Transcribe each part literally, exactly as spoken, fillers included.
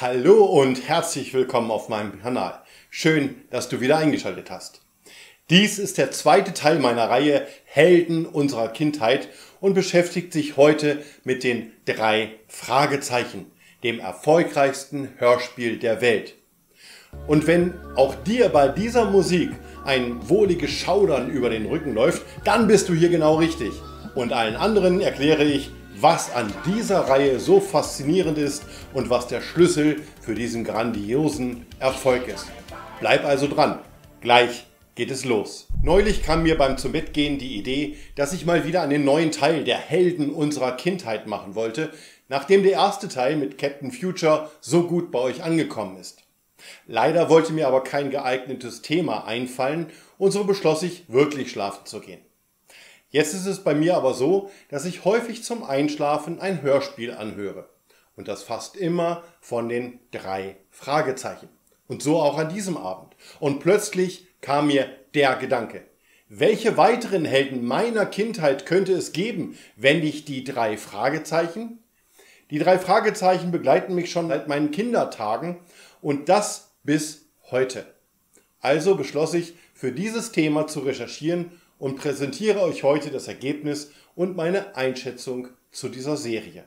Hallo und herzlich willkommen auf meinem Kanal. Schön, dass du wieder eingeschaltet hast. Dies ist der zweite Teil meiner Reihe Helden unserer Kindheit und beschäftigt sich heute mit den drei Fragezeichen, dem erfolgreichsten Hörspiel der Welt. Und wenn auch dir bei dieser Musik ein wohliges Schaudern über den Rücken läuft, dann bist du hier genau richtig. Und allen anderen erkläre ich, was an dieser Reihe so faszinierend ist und was der Schlüssel für diesen grandiosen Erfolg ist. Bleib also dran, gleich geht es los. Neulich kam mir beim Zubettgehen die Idee, dass ich mal wieder einen neuen Teil der Helden unserer Kindheit machen wollte, nachdem der erste Teil mit Captain Future so gut bei euch angekommen ist. Leider wollte mir aber kein geeignetes Thema einfallen und so beschloss ich, wirklich schlafen zu gehen. Jetzt ist es bei mir aber so, dass ich häufig zum Einschlafen ein Hörspiel anhöre. Und das fast immer von den drei Fragezeichen. Und so auch an diesem Abend. Und plötzlich kam mir der Gedanke: Welche weiteren Helden meiner Kindheit könnte es geben, wenn nicht die drei Fragezeichen? Die drei Fragezeichen begleiten mich schon seit meinen Kindertagen und das bis heute. Also beschloss ich, für dieses Thema zu recherchieren und präsentiere euch heute das Ergebnis und meine Einschätzung zu dieser Serie.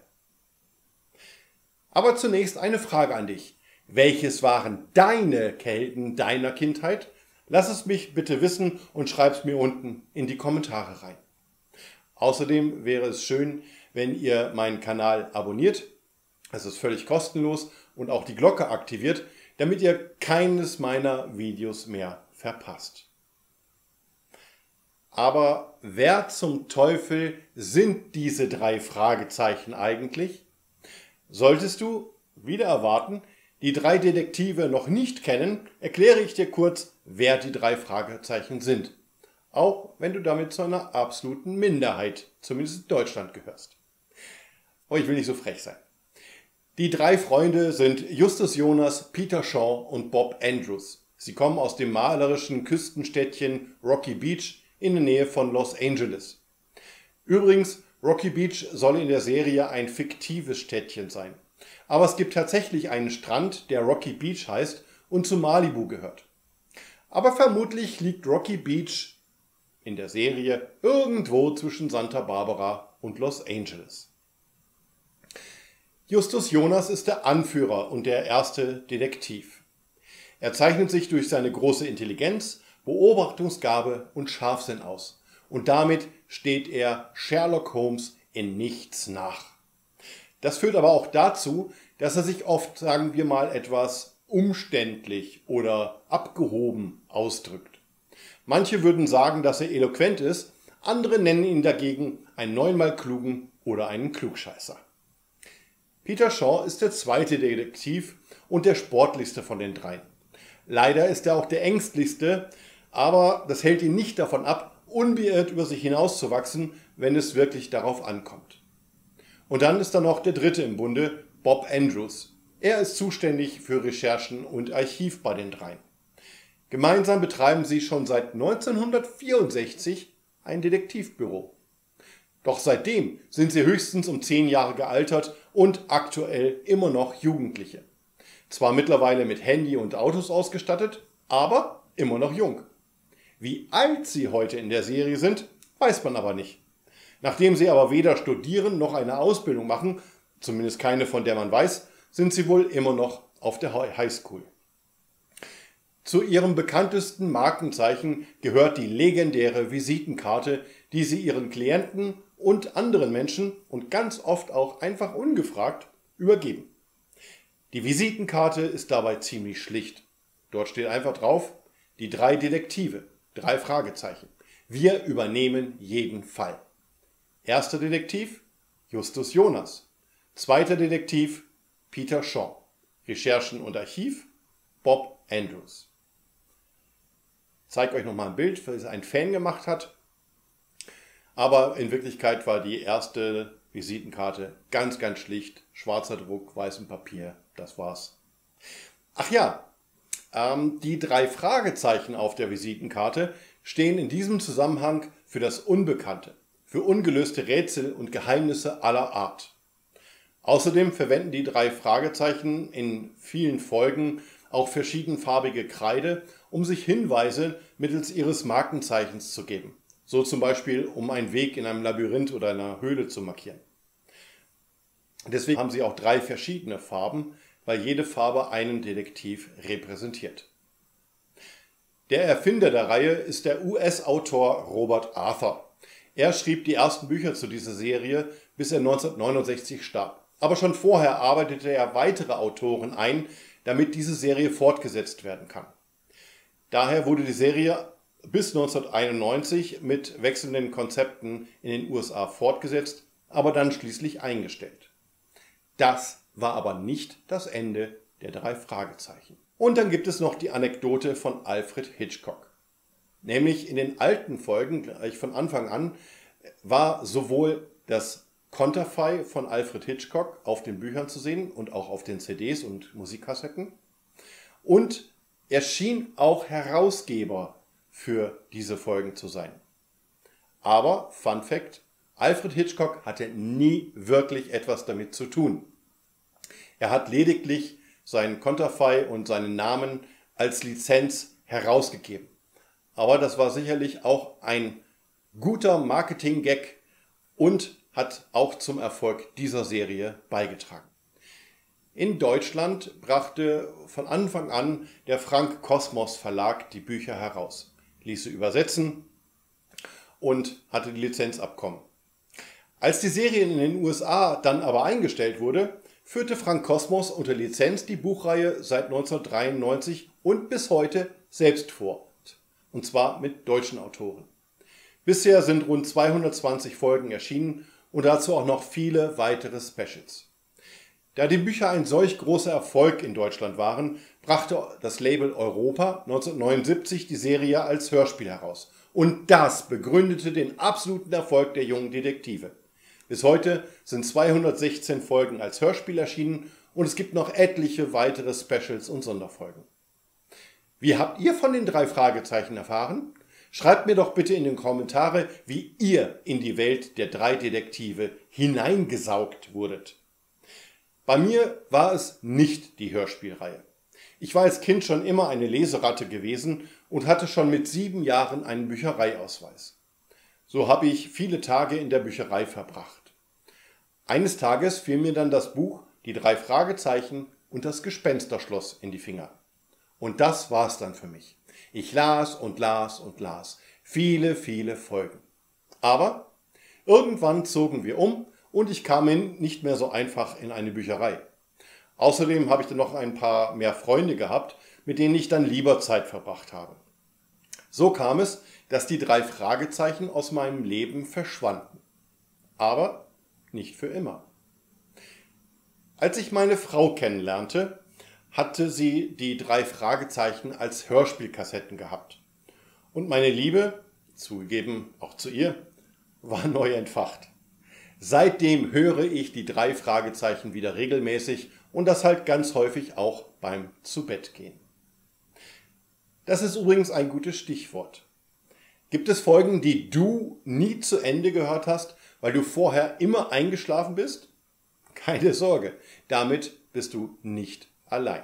Aber zunächst eine Frage an dich. Welches waren deine Helden deiner Kindheit? Lass es mich bitte wissen und schreib es mir unten in die Kommentare rein. Außerdem wäre es schön, wenn ihr meinen Kanal abonniert. Es ist völlig kostenlos und auch die Glocke aktiviert, damit ihr keines meiner Videos mehr verpasst. Aber wer zum Teufel sind diese drei Fragezeichen eigentlich? Solltest du, wieder erwarten, die drei Detektive noch nicht kennen, erkläre ich dir kurz, wer die drei Fragezeichen sind. Auch wenn du damit zu einer absoluten Minderheit, zumindest in Deutschland, gehörst. Aber ich will nicht so frech sein. Die drei Freunde sind Justus Jonas, Peter Shaw und Bob Andrews. Sie kommen aus dem malerischen Küstenstädtchen Rocky Beach in der Nähe von Los Angeles. Übrigens, Rocky Beach soll in der Serie ein fiktives Städtchen sein. Aber es gibt tatsächlich einen Strand, der Rocky Beach heißt und zu Malibu gehört. Aber vermutlich liegt Rocky Beach in der Serie irgendwo zwischen Santa Barbara und Los Angeles. Justus Jonas ist der Anführer und der erste Detektiv. Er zeichnet sich durch seine große Intelligenz, Beobachtungsgabe und Scharfsinn aus. Und damit steht er Sherlock Holmes in nichts nach. Das führt aber auch dazu, dass er sich oft, sagen wir mal, etwas umständlich oder abgehoben ausdrückt. Manche würden sagen, dass er eloquent ist, andere nennen ihn dagegen einen neunmal klugen oder einen Klugscheißer. Peter Shaw ist der zweite Detektiv und der sportlichste von den dreien. Leider ist er auch der ängstlichste, aber das hält ihn nicht davon ab, unbeirrt über sich hinauszuwachsen, wenn es wirklich darauf ankommt. Und dann ist da noch der dritte im Bunde, Bob Andrews. Er ist zuständig für Recherchen und Archiv bei den dreien. Gemeinsam betreiben sie schon seit neunzehnhundertvierundsechzig ein Detektivbüro. Doch seitdem sind sie höchstens um zehn Jahre gealtert und aktuell immer noch Jugendliche. Zwar mittlerweile mit Handy und Autos ausgestattet, aber immer noch jung. Wie alt sie heute in der Serie sind, weiß man aber nicht. Nachdem sie aber weder studieren noch eine Ausbildung machen, zumindest keine, von der man weiß, sind sie wohl immer noch auf der Highschool. Zu ihrem bekanntesten Markenzeichen gehört die legendäre Visitenkarte, die sie ihren Klienten und anderen Menschen und ganz oft auch einfach ungefragt übergeben. Die Visitenkarte ist dabei ziemlich schlicht. Dort steht einfach drauf: Die drei Detektive, drei Fragezeichen. Wir übernehmen jeden Fall. Erster Detektiv, Justus Jonas. Zweiter Detektiv, Peter Shaw. Recherchen und Archiv, Bob Andrews. Ich zeige euch nochmal ein Bild, das ein Fan gemacht hat. Aber in Wirklichkeit war die erste Visitenkarte ganz, ganz schlicht. Schwarzer Druck, weißem Papier, das war's. Ach ja, ähm, die drei Fragezeichen auf der Visitenkarte stehen in diesem Zusammenhang für das Unbekannte, für ungelöste Rätsel und Geheimnisse aller Art. Außerdem verwenden die drei Fragezeichen in vielen Folgen auch verschiedenfarbige Kreide, um sich Hinweise mittels ihres Markenzeichens zu geben. So zum Beispiel, um einen Weg in einem Labyrinth oder einer Höhle zu markieren. Deswegen haben sie auch drei verschiedene Farben, weil jede Farbe einen Detektiv repräsentiert. Der Erfinder der Reihe ist der U S-Autor Robert Arthur. Er schrieb die ersten Bücher zu dieser Serie, bis er neunzehnhundertneunundsechzig starb. Aber schon vorher arbeitete er weitere Autoren ein, damit diese Serie fortgesetzt werden kann. Daher wurde die Serie bis neunzehnhunderteinundneunzig mit wechselnden Konzepten in den U S A fortgesetzt, aber dann schließlich eingestellt. Das war aber nicht das Ende der drei Fragezeichen. Und dann gibt es noch die Anekdote von Alfred Hitchcock. Nämlich in den alten Folgen, gleich von Anfang an, war sowohl das Konterfei von Alfred Hitchcock auf den Büchern zu sehen und auch auf den C Ds und Musikkassetten. Und er schien auch Herausgeber für diese Folgen zu sein. Aber, Fun Fact, Alfred Hitchcock hatte nie wirklich etwas damit zu tun. Er hat lediglich seinen Konterfei und seinen Namen als Lizenz herausgegeben. Aber das war sicherlich auch ein guter Marketing-Gag und hat auch zum Erfolg dieser Serie beigetragen. In Deutschland brachte von Anfang an der Frank Kosmos Verlag die Bücher heraus, ließ sie übersetzen und hatte die Lizenzabkommen. Als die Serie in den U S A dann aber eingestellt wurde, führte Frank Kosmos unter Lizenz die Buchreihe seit neunzehnhundertdreiundneunzig und bis heute selbst fort. Und zwar mit deutschen Autoren. Bisher sind rund zweihundertzwanzig Folgen erschienen und dazu auch noch viele weitere Specials. Da die Bücher ein solch großer Erfolg in Deutschland waren, brachte das Label Europa neunzehnhundertneunundsiebzig die Serie als Hörspiel heraus. Und das begründete den absoluten Erfolg der jungen Detektive. Bis heute sind zweihundertsechzehn Folgen als Hörspiel erschienen und es gibt noch etliche weitere Specials und Sonderfolgen. Wie habt ihr von den drei Fragezeichen erfahren? Schreibt mir doch bitte in den Kommentare, wie ihr in die Welt der drei Detektive hineingesaugt wurdet. Bei mir war es nicht die Hörspielreihe. Ich war als Kind schon immer eine Leseratte gewesen und hatte schon mit sieben Jahren einen Büchereiausweis. So habe ich viele Tage in der Bücherei verbracht. Eines Tages fiel mir dann das Buch Die drei Fragezeichen und das Gespensterschloss in die Finger. Und das war's dann für mich. Ich las und las und las. Viele, viele Folgen. Aber irgendwann zogen wir um und ich kam nicht mehr so einfach in eine Bücherei. Außerdem habe ich dann noch ein paar mehr Freunde gehabt, mit denen ich dann lieber Zeit verbracht habe. So kam es, dass die drei Fragezeichen aus meinem Leben verschwanden. Aber nicht für immer. Als ich meine Frau kennenlernte, hatte sie die drei Fragezeichen als Hörspielkassetten gehabt. Und meine Liebe, zugegeben auch zu ihr, war neu entfacht. Seitdem höre ich die drei Fragezeichen wieder regelmäßig und das halt ganz häufig auch beim Zubettgehen. Das ist übrigens ein gutes Stichwort. Gibt es Folgen, die du nie zu Ende gehört hast, weil du vorher immer eingeschlafen bist? Keine Sorge, damit bist du nicht allein.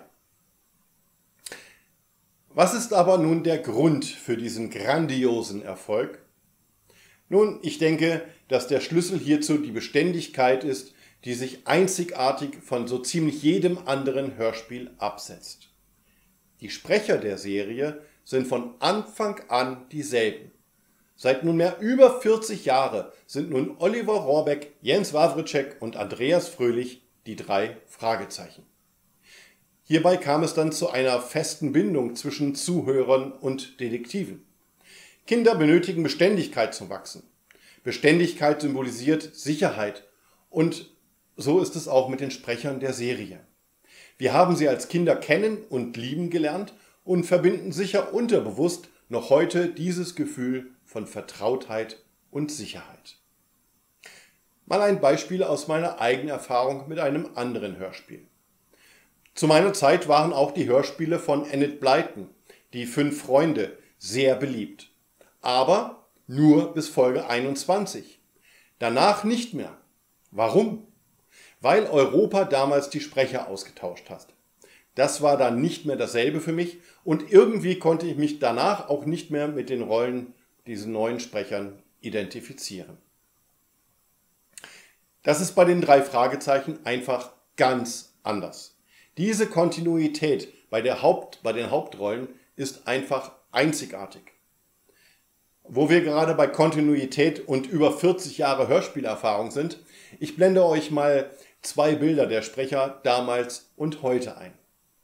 Was ist aber nun der Grund für diesen grandiosen Erfolg? Nun, ich denke, dass der Schlüssel hierzu die Beständigkeit ist, die sich einzigartig von so ziemlich jedem anderen Hörspiel absetzt. Die Sprecher der Serie sind von Anfang an dieselben. Seit nunmehr über vierzig Jahren sind nun Oliver Rohrbeck, Jens Wawrczeck und Andreas Fröhlich die drei Fragezeichen. Hierbei kam es dann zu einer festen Bindung zwischen Zuhörern und Detektiven. Kinder benötigen Beständigkeit zum Wachsen. Beständigkeit symbolisiert Sicherheit und so ist es auch mit den Sprechern der Serie. Wir haben sie als Kinder kennen und lieben gelernt und verbinden sicher unterbewusst noch heute dieses Gefühl von Vertrautheit und Sicherheit. Mal ein Beispiel aus meiner eigenen Erfahrung mit einem anderen Hörspiel. Zu meiner Zeit waren auch die Hörspiele von Enid Blyton, die Fünf Freunde, sehr beliebt. Aber nur bis Folge einundzwanzig. Danach nicht mehr. Warum? weil Europa damals die Sprecher ausgetauscht hat. Das war dann nicht mehr dasselbe für mich und irgendwie konnte ich mich danach auch nicht mehr mit den Rollen diesen neuen Sprechern identifizieren. Das ist bei den drei Fragezeichen einfach ganz anders. Diese Kontinuität bei, der Haupt, bei den Hauptrollen ist einfach einzigartig. Wo wir gerade bei Kontinuität und über vierzig Jahre Hörspielerfahrung sind, ich blende euch mal zwei Bilder der Sprecher damals und heute ein.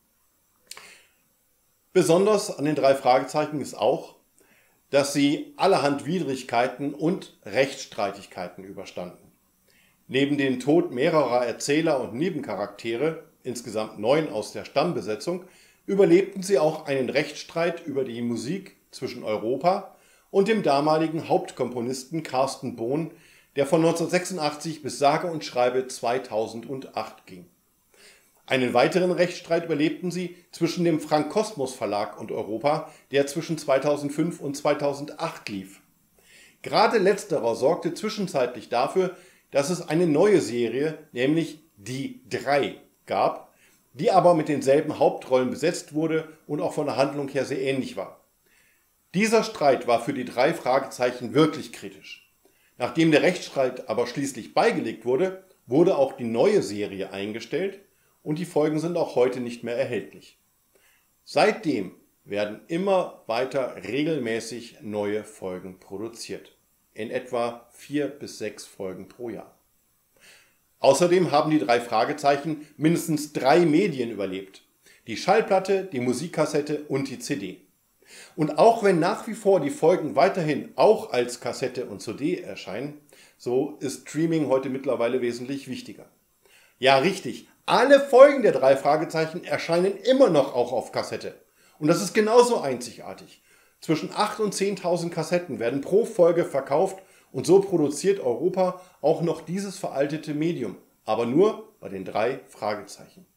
Besonders an den drei Fragezeichen ist auch, dass sie allerhand Widrigkeiten und Rechtsstreitigkeiten überstanden. Neben dem Tod mehrerer Erzähler und Nebencharaktere, insgesamt neun aus der Stammbesetzung, überlebten sie auch einen Rechtsstreit über die Musik zwischen Europa und dem damaligen Hauptkomponisten Carsten Bohn, der von neunzehnhundertsechsundachtzig bis sage und schreibe zweitausendacht ging. Einen weiteren Rechtsstreit überlebten sie zwischen dem Frank Kosmos Verlag und Europa, der zwischen zweitausendfünf und zweitausendacht lief. Gerade letzterer sorgte zwischenzeitlich dafür, dass es eine neue Serie, nämlich Die Drei, gab, die aber mit denselben Hauptrollen besetzt wurde und auch von der Handlung her sehr ähnlich war. Dieser Streit war für die drei Fragezeichen wirklich kritisch. Nachdem der Rechtsstreit aber schließlich beigelegt wurde, wurde auch die neue Serie eingestellt und die Folgen sind auch heute nicht mehr erhältlich. Seitdem werden immer weiter regelmäßig neue Folgen produziert. In etwa vier bis sechs Folgen pro Jahr. Außerdem haben die drei Fragezeichen mindestens drei Medien überlebt. Die Schallplatte, die Musikkassette und die C D. Und auch wenn nach wie vor die Folgen weiterhin auch als Kassette und C D erscheinen, so ist Streaming heute mittlerweile wesentlich wichtiger. Ja, richtig, alle Folgen der drei Fragezeichen erscheinen immer noch auch auf Kassette. Und das ist genauso einzigartig. Zwischen achttausend und zehntausend Kassetten werden pro Folge verkauft und so produziert Europa auch noch dieses veraltete Medium, aber nur bei den drei Fragezeichen.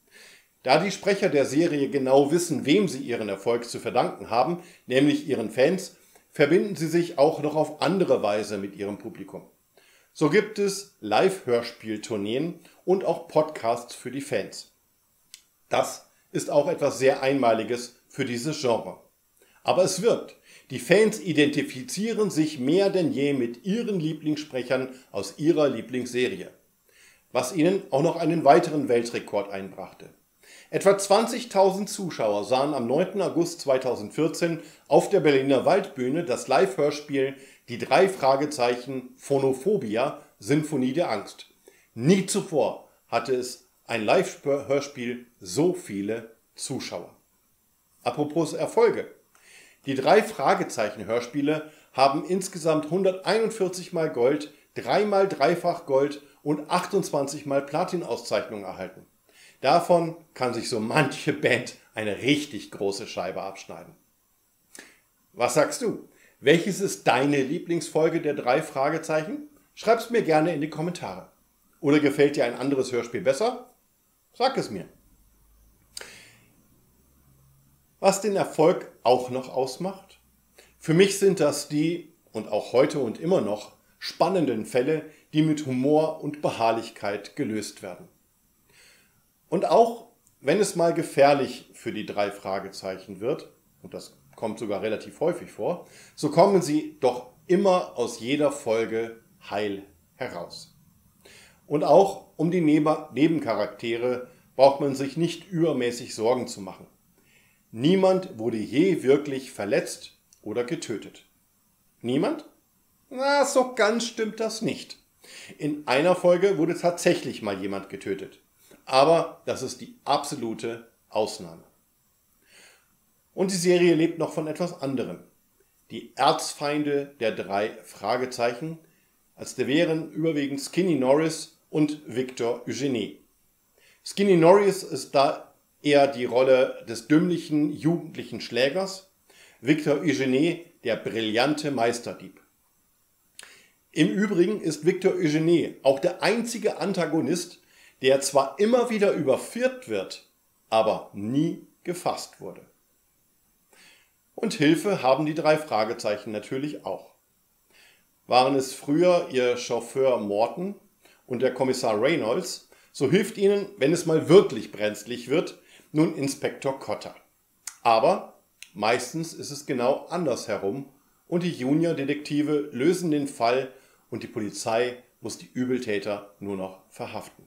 Da die Sprecher der Serie genau wissen, wem sie ihren Erfolg zu verdanken haben, nämlich ihren Fans, verbinden sie sich auch noch auf andere Weise mit ihrem Publikum. So gibt es Live-Hörspieltourneen und auch Podcasts für die Fans. Das ist auch etwas sehr Einmaliges für dieses Genre. Aber es wirkt. Die Fans identifizieren sich mehr denn je mit ihren Lieblingssprechern aus ihrer Lieblingsserie. Was ihnen auch noch einen weiteren Weltrekord einbrachte. Etwa zwanzigtausend Zuschauer sahen am neunten August zweitausendvierzehn auf der Berliner Waldbühne das Live-Hörspiel Die drei Fragezeichen Phonophobia – Sinfonie der Angst. Nie zuvor hatte es ein Live-Hörspiel so viele Zuschauer. Apropos Erfolge. Die drei Fragezeichen-Hörspiele haben insgesamt hunderteinundvierzig Mal Gold, dreimal Dreifach Gold und achtundzwanzig Mal Platin-Auszeichnungen erhalten. Davon kann sich so manche Band eine richtig große Scheibe abschneiden. Was sagst du? Welches ist deine Lieblingsfolge der drei Fragezeichen? Schreib's mir gerne in die Kommentare. Oder gefällt dir ein anderes Hörspiel besser? Sag es mir. Was den Erfolg auch noch ausmacht? Für mich sind das die, und auch heute und immer noch, spannenden Fälle, die mit Humor und Beharrlichkeit gelöst werden. Und auch wenn es mal gefährlich für die drei Fragezeichen wird, und das kommt sogar relativ häufig vor, so kommen sie doch immer aus jeder Folge heil heraus. Und auch um die Nebencharaktere braucht man sich nicht übermäßig Sorgen zu machen. Niemand wurde je wirklich verletzt oder getötet. Niemand? Na, so ganz stimmt das nicht. In einer Folge wurde tatsächlich mal jemand getötet. Aber das ist die absolute Ausnahme. Und die Serie lebt noch von etwas anderem. Die Erzfeinde der drei Fragezeichen, als der wären überwiegend Skinny Norris und Victor Eugenie. Skinny Norris ist da eher die Rolle des dümmlichen, jugendlichen Schlägers, Victor Eugenie der brillante Meisterdieb. Im Übrigen ist Victor Eugenie auch der einzige Antagonist, der zwar immer wieder überführt wird, aber nie gefasst wurde. Und Hilfe haben die drei Fragezeichen natürlich auch. Waren es früher ihr Chauffeur Morton und der Kommissar Reynolds, So hilft ihnen, wenn es mal wirklich brenzlig wird, nun Inspektor Kotter. Aber meistens ist es genau andersherum und die Junior-Detektive lösen den Fall und die Polizei muss die Übeltäter nur noch verhaften.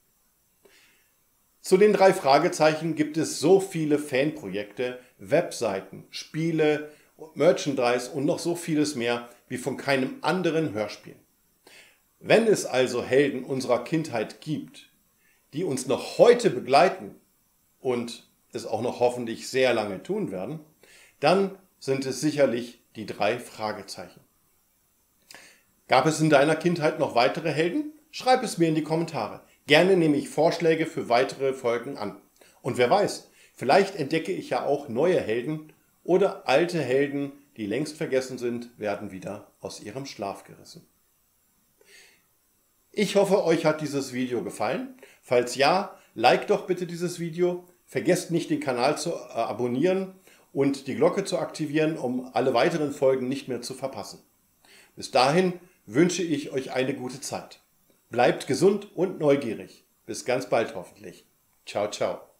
Zu den drei Fragezeichen gibt es so viele Fanprojekte, Webseiten, Spiele, Merchandise und noch so vieles mehr wie von keinem anderen Hörspiel. Wenn es also Helden unserer Kindheit gibt, die uns noch heute begleiten und es auch noch hoffentlich sehr lange tun werden, dann sind es sicherlich die drei Fragezeichen. Gab es in deiner Kindheit noch weitere Helden? Schreib es mir in die Kommentare. Gerne nehme ich Vorschläge für weitere Folgen an. Und wer weiß, vielleicht entdecke ich ja auch neue Helden oder alte Helden, die längst vergessen sind, werden wieder aus ihrem Schlaf gerissen. Ich hoffe, euch hat dieses Video gefallen. Falls ja, like doch bitte dieses Video. Vergesst nicht, den Kanal zu abonnieren und die Glocke zu aktivieren, um alle weiteren Folgen nicht mehr zu verpassen. Bis dahin wünsche ich euch eine gute Zeit. Bleibt gesund und neugierig. Bis ganz bald hoffentlich. Ciao, ciao.